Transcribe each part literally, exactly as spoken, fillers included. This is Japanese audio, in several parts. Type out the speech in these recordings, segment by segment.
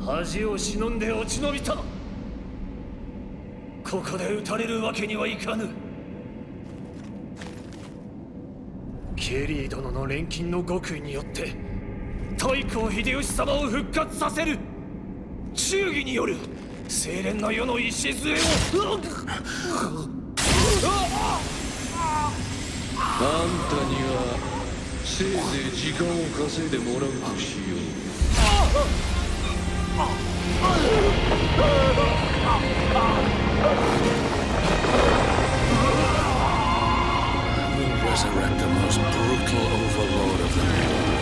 恥を忍んで落ち延びた。ここで撃たれるわけにはいかぬ。ケリー殿の錬金の極意によって太閤秀吉様を復活させる。忠義による清廉な世の礎を。 あんたにはせいぜい時間を稼いでもらうとしよう。 We'll resurrect the most brutal overlord of them all.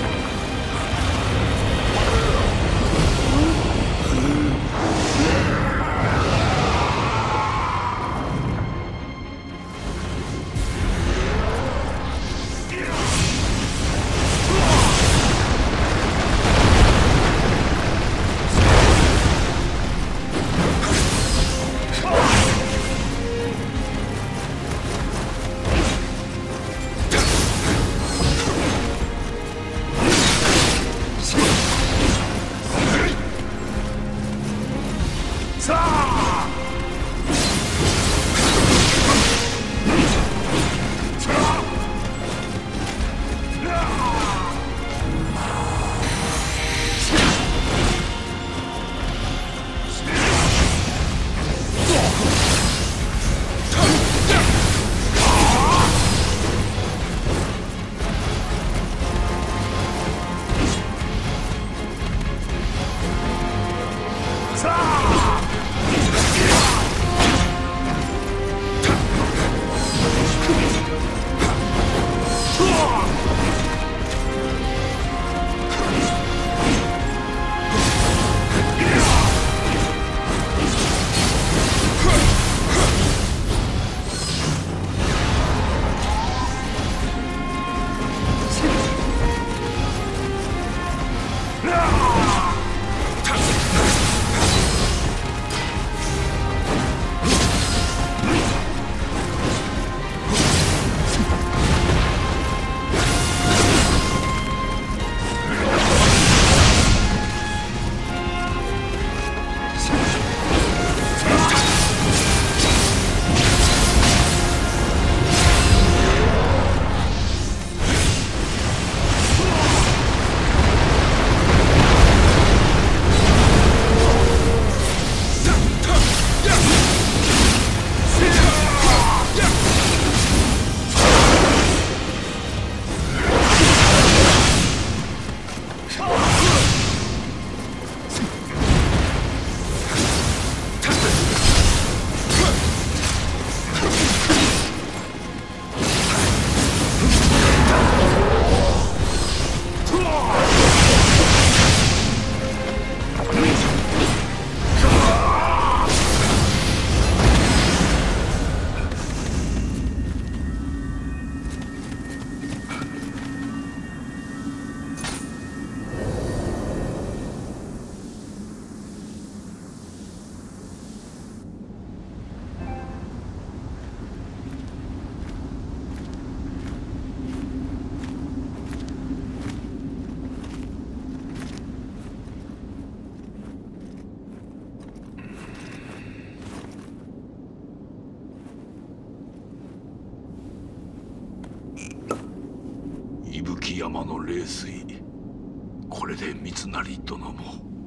伊吹山の冷水、これで三成殿も。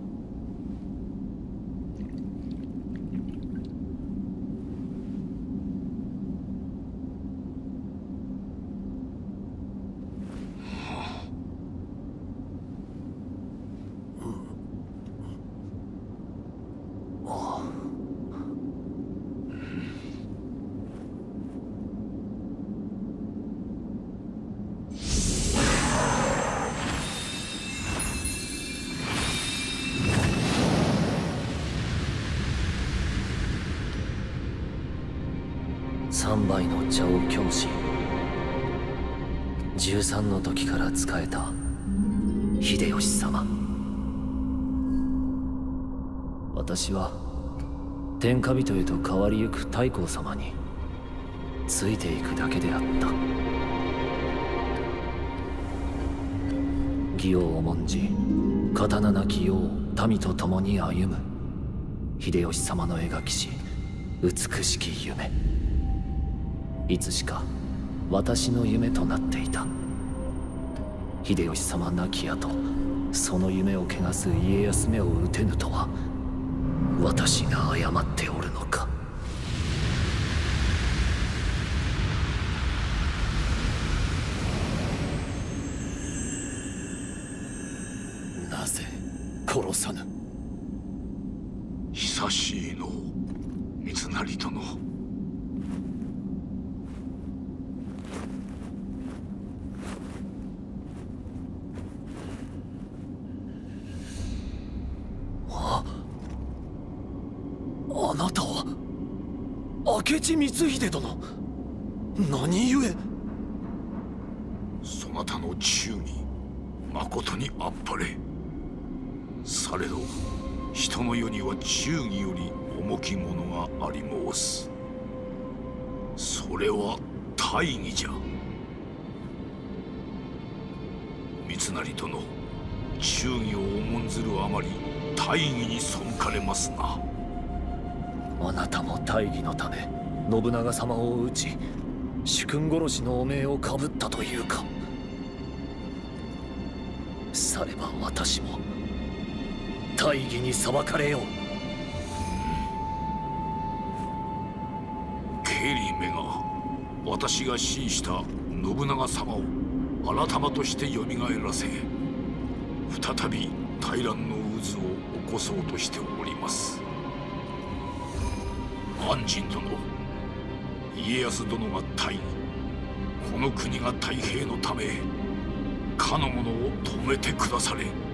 三杯の茶を教師、十三の時から仕えた秀吉様。私は天下人へと変わりゆく太閤様についていくだけであった。義を重んじ刀なき世を民と共に歩む秀吉様の描きし美しき夢。いつしか私の夢となっていた。秀吉様亡き後、その夢を汚す家康めを討てぬとは、私が誤っておるのか。なぜ殺さぬ。 久しいの三成殿。 あなたは明智光秀殿。何故。 そなたの忠義まことにあっぱれ。されど人の世には忠義より重きものがあり申す。それは大義じゃ。三成殿、忠義を重んずるあまり大義に背かれますな。 あなたも大義のため信長様を討ち主君殺しの汚名をかぶったというか。されば私も大義に裁かれよう。 ケリーめが私が死した信長様を改まとしてよみがえらせ、再び大乱の渦を起こそうとしております。安仁殿、家康殿が大義、この国が太平のためかの者を止めてくだされ。